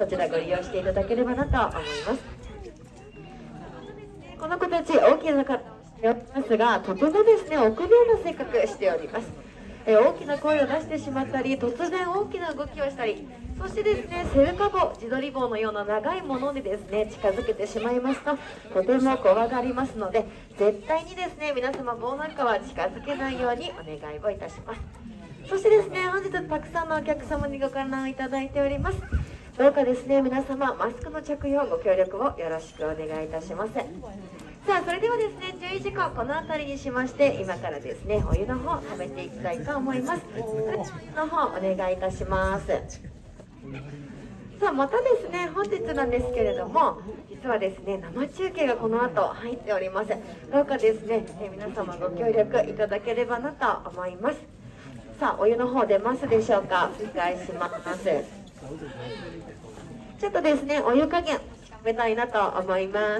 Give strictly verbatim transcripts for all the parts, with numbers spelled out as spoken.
こちらご利用していただければなと思います。この子たち大きな方しておりますが、とてもですね臆病な性格しております。え大きな声を出してしまったり、突然大きな動きをしたり、そしてですねセルカ棒、自撮り棒のような長いものでですね近づけてしまいますととても怖がりますので、絶対にですね皆様棒なんかは近づけないようにお願いをいたします。そしてですね本日たくさんのお客様にご観覧いただいております。どうかですね皆様マスクの着用ご協力をよろしくお願いいたします。さあそれではですね注意事項この辺りにしまして、今からですねお湯の方食べていきたいと思います。の方お願いいたします。さあまたですね本日なんですけれども、実はですね生中継がこの後入っております。どうかですねえ皆様ご協力いただければなと思います。さあお湯の方出ますでしょうか。お願いします。ちょっとですねお湯加減食べたいなと思います。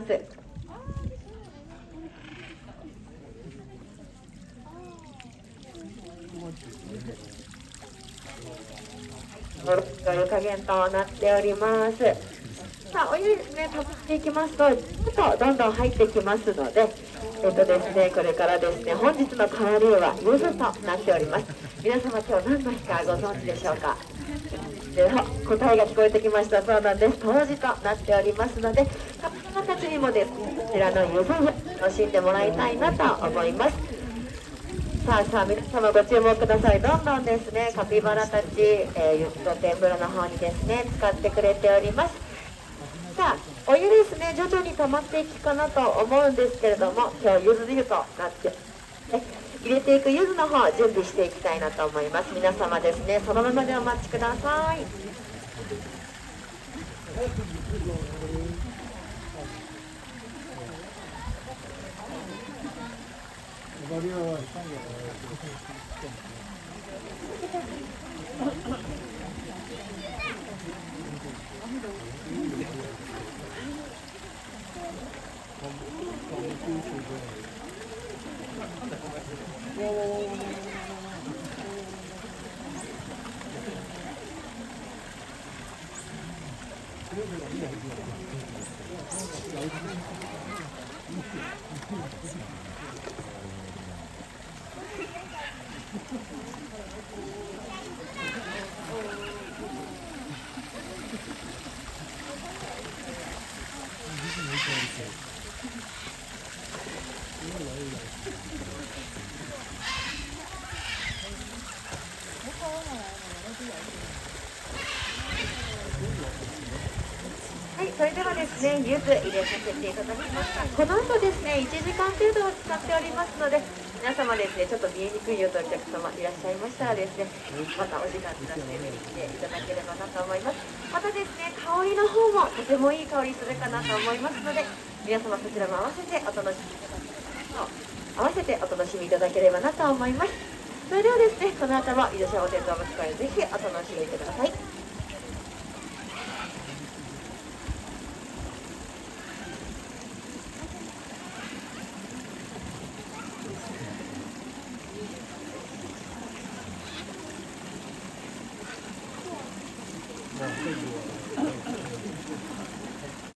お湯加減となっております。さあお湯ですねたまっていきますと、ちょっとどんどん入ってきますので、えっとですねこれからですね本日の香りは柚子となっております。皆様今日何の日かご存知でしょうか。で答えが聞こえてきました。そうなんです、冬至となっておりますので、カップルたちにもですねこちらの柚子を楽しんでもらいたいなと思います。さあさあ皆様ご注目ください。どんどんですねカピバラたち、えー、ゆずと天ぷらの方にですね使ってくれております。さあお湯ですね徐々に溜まっていくかなと思うんですけれども、今日ゆず湯となってえ入れていく柚子の方準備していきたいなと思います。皆様ですねそのままでお待ちください。はい、それではですね、柚子入れさせていただきました。この後ですね、いちじかん程度は使っておりますので、皆様ですね、ちょっと見えにくいよというお客様いらっしゃいましたらですね、またお時間ください見に来ていただければなと思います。またですね、香りの方もとてもいい香りするかなと思いますので、皆様そちらも合わせてお楽しみいただければと、合わせてお楽しみいただければなと思います。それではですね、この後も伊豆シャボテン動物公園ぜひお楽しみください。